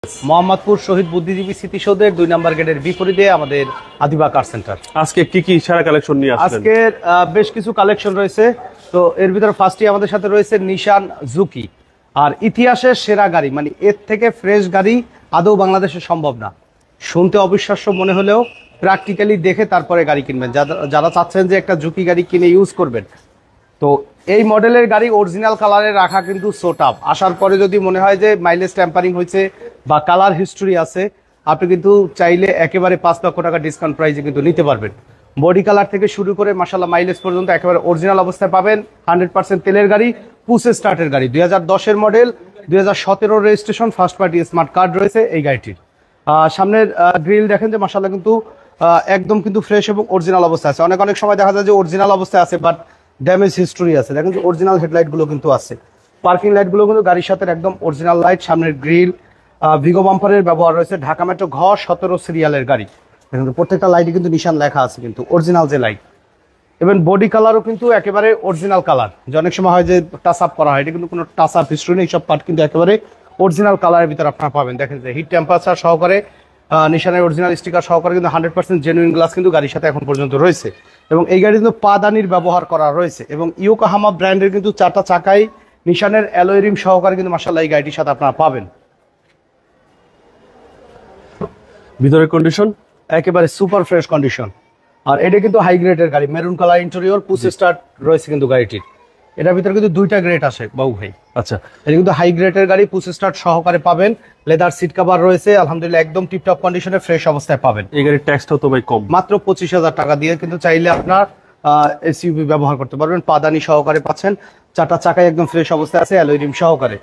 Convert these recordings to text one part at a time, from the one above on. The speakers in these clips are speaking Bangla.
মোহাম্মদপুর শহীদ বুদ্ধিজীবী স্মৃতিসৌধের 2 নম্বর গেটের বিপরীতে আমাদের আদিবা কার সেন্টার। আজকে কি সেরা কালেকশন নিয়ে আসছেন? আজকে বেশ কিছু কালেকশন রয়েছে। তো এর ভিতরে ফার্স্টে আমাদের সাথে রয়েছে নিশান জুকি। আর ইতিহাসের সেরা গাড়ি, মানে এর থেকে ফ্রেশ গাড়ি আদৌ বাংলাদেশে সম্ভব না। শুনতে অবিশ্বাস্য মনে হলেও প্র্যাকটিক্যালি দেখে তারপরে গাড়ি কিনবেন। যারা চাচ্ছেন যে একটা জুকি গাড়ি কিনে ইউজ করবেন, তো এই মডেলের গাড়ি অরিজিনাল কালারে রাখা কিন্তু সো টাফ। আসার পরে যদি মনে হয় যে মাইলেজ ট্যাম্পারিং হয়েছে বা কালার হিস্ট্রি আছে, আপনি কিন্তু চাইলে একেবারে 5 লক্ষ টাকা ডিসকাউন্ট প্রাইসে কিন্তু নিতে পারবেন। বডি কালার থেকে শুরু করে মাশাআল্লাহ মাইলেজ পর্যন্ত একেবারে অরিজিনাল অবস্থায় পাবেন। 100% তেলের গাড়ি, পুশ স্টার্টের গাড়ি, 2010-এর model, 2017 registration, first party smart card রয়েছে এই গাড়িটির। সামনের গ্রিল দেখেন যে মাশাআল্লাহ কিন্তু একদম কিন্তু ফ্রেশ এবং অরিজিনাল অবস্থায় আছে। অনেক সময় দেখা যায় যে অরিজিনাল অবস্থায় আছে বাট ড্যামেজ হিস্ট্রি আছে। দেখেন যে অরিজিনাল হেডলাইটগুলো কিন্তু আছে। পার্কিং লাইটগুলো কিন্তু গাড়ির সাথে একদম অরিজিনাল লাইট। সামনের গ্রিল, ভিগো বাম্পারের ব্যবহার রয়েছে। ঢাকা মেট্রো ঘ 17 সিরিয়ালের গাড়ি। দেখেন প্রত্যেকটা লাইটে কিন্তু নিশান লেখা আছে, কিন্তু অরিজিনাল যে লাইট। এবং বডি কালারও কিন্তু একেবারে অরিজিনাল কালার। যে অনেক সময় হয় যে টাচ আপ করা হয়, এটা কিন্তু কোনো টাচ আপ হিস্ট্রি নেই। সব পার্ট কিন্তু একেবারে অরিজিনাল কালারের ভিতরে আপনারা পাবেন। দেখেন যে হিট টেম্পারেচার সহকারে, নিশানের অরিজিনাল স্টিকার সহকারে কিন্তু 100% জেনুইন গ্লাস কিন্তু গাড়ির সাথে এখন পর্যন্ত রয়েছে। এবং এই গাড়ি কিন্তু পাদানির ব্যবহার করা রয়েছে। এবং ইয়োকোহামা ব্র্যান্ডের কিন্তু 4টা চাকাই নিশানের অ্যালয় রিম সহকারে কিন্তু মাশাআল্লাহ এই গাড়িটির সাথে আপনারা পাবেন। ভিতরের কন্ডিশন একেবারে সুপার ফ্রেশ কন্ডিশন। আর এটা কিন্তু হাই গ্রেডের গাড়ি, maroon colour interior, push start রয়েছে কিন্তু গাড়িটির। এটার ভিতরে কিন্তু 2টা গ্রেড আসে বাবু ভাই। আচ্ছা, এটা কিন্তু হাই গ্রেডের গাড়ি, পুশ স্টার্ট সহকারে পাবেন। লেদার সিট কভার রয়েছে, আলহামদুলিল্লাহ একদম টিপটপ কন্ডিশনে ফ্রেশ অবস্থায় পাবেন। এই গাড়ির ট্যাক্সটাও তো ভাই কম, মাত্র 25,000 টাকা দিয়ে কিন্তু চাইলে আপনার এসইউভি ব্যবহার করতে পারবেন। পাদানি সহকারে পাচ্ছেন। 4টা চাকায় একদম ফ্রেশ অবস্থায় আছে, অ্যালয় রিম সহকারে।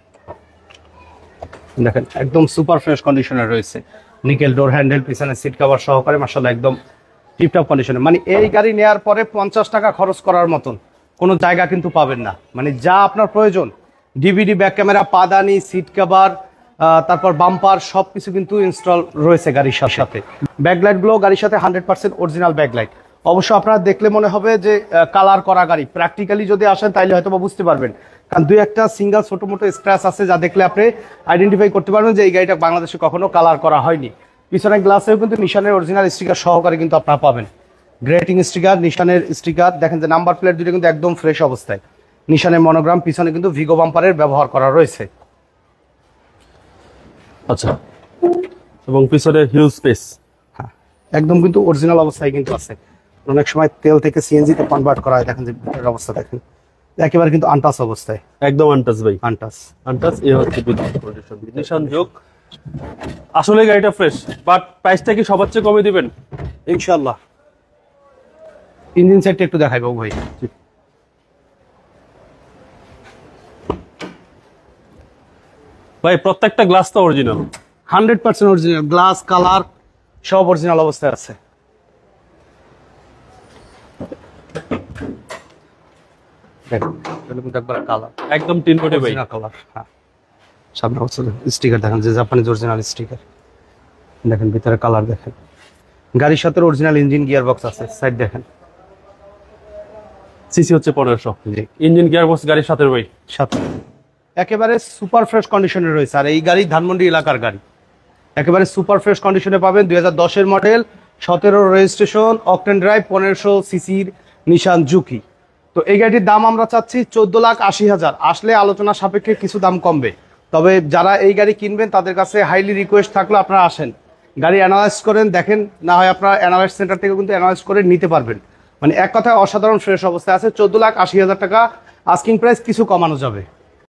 দেখেন একদম সুপার ফ্রেশ কন্ডিশনে রয়েছে। নিকেল ডোর হ্যান্ডেল, পিছনে সিট কভার সহকারে মাশাআল্লাহ একদম টিপটপ কন্ডিশনে। মানে এই গাড়ি নেওয়ার পরে 50 টাকা খরচ করার মতন কোনো জায়গা কিন্তু পাবেন না। মানে যা আপনার প্রয়োজন, ডিভিডি, ব্যাক ক্যামেরা, পাদানি, সিট কভার, তারপর বাম্পার, সবকিছু কিন্তু ইনস্টল রয়েছে গাড়ির সাথে। ব্যাকলাইটগুলো গাড়ির সাথে 100% অরিজিনাল ব্যাকলাইট। অবশ্য আপনারা দেখলে মনে হবে যে কালার করা গাড়ি, প্র্যাকটিক্যালি যদি আসেন তাইলে হয়তো বুঝতে পারবেন। কারণ 2-1টা সিঙ্গেল ছোট মোটো স্ক্র্যাচ আছে যা দেখলে আপনি আইডেন্টিফাই করতে পারবেন যে এই গাড়িটা বাংলাদেশে কখনো কালার করা হয়নি। পিছনের গ্লাসেও কিন্তু নিশানের অরিজিনাল স্টিকার সহকারে কিন্তু আপনারা পাবেন। গ্রেটিং স্টিকার, নিশানের স্টিকার। দেখেন যে নাম্বার প্লেট দুটো কিন্তু একদম ফ্রেশ অবস্থায়। নিশানের মনোগ্রাম, পিছনে কিন্তু ভিগো বাম্পারের ব্যবহার করা রয়েছে। আচ্ছা, এবং পিছনে হিউজ স্পেস। হ্যাঁ, একদম কিন্তু অরিজিনাল অবস্থায় কিন্তু আছে। অনেক সময় তেল থেকে সিএনজি তে কনভার্ট করা হয়। দেখেন যে ভিতরের অবস্থা দেখেন একেবারে কিন্তু আনটাচ অবস্থায়, একদম আনটাচ ভাই, আনটাচ। এই হচ্ছে কন্ডিশন নিশান জুক। আসলে গাড়িটা ফ্রেশ, বাট প্রাইসটা কি সবার চেয়ে কমে দিবেন ইনশাআল্লাহ। ইঞ্জিন সাইডটা একটু দেখাই বাবু ভাই। ভাই প্রত্যেকটা গ্লাস তো অরিজিনাল, 100% অরিজিনাল। গ্লাস, কালার সব অরিজিনাল অবস্থায় আছে। দেখেন এটা কিন্তু একবার কালার, একদম টিন বডি ভাই, কালার। হ্যাঁ, সামনে হচ্ছে স্টিকার দেখেন যে জাপানিজ অরিজিনাল স্টিকার। দেখেন ভিতরে কালার দেখেন। গাড়ির সাথে অরিজিনাল ইঞ্জিন গিয়ার বক্স আছে। সাইড দেখেন, সিসি হচ্ছে 1500। ইঞ্জিন গিয়ার বক্স গাড়ির সাথে ভাই, সাথে একেবারে সুপার ফ্রেশ কন্ডিশনে রয়েছে। আর এই গাড়ি ধানমন্ডি এলাকার গাড়ি, একেবারে সুপার ফ্রেশ কন্ডিশনে পাবেন। 2010-এর মডেল, 17 রেজিস্ট্রেশন, অকটেন ড্রাইভ, 1500 সিসির নিশান জুকি। তো এই গাড়িটির দাম আমরা চাচ্ছি 14,80,000। আসলে আলোচনা সাপেক্ষে কিছু দাম কমবে। তবে যারা এই গাড়ি কিনবেন তাদের কাছে হাইলি রিকোয়েস্ট থাকলো আপনারা আসেন, গাড়ি অ্যানালাইজ করেন, দেখেন। না হয় আপনারা অ্যানালাইজ সেন্টার থেকে কিন্তু অ্যানালাইজ করে নিতে পারবেন। মানে এক কথায় অসাধারণ ফ্রেশ অবস্থায় আছে। 14,80,000 টাকা আস্কিং প্রাইস, কিছু কমানো যাবে।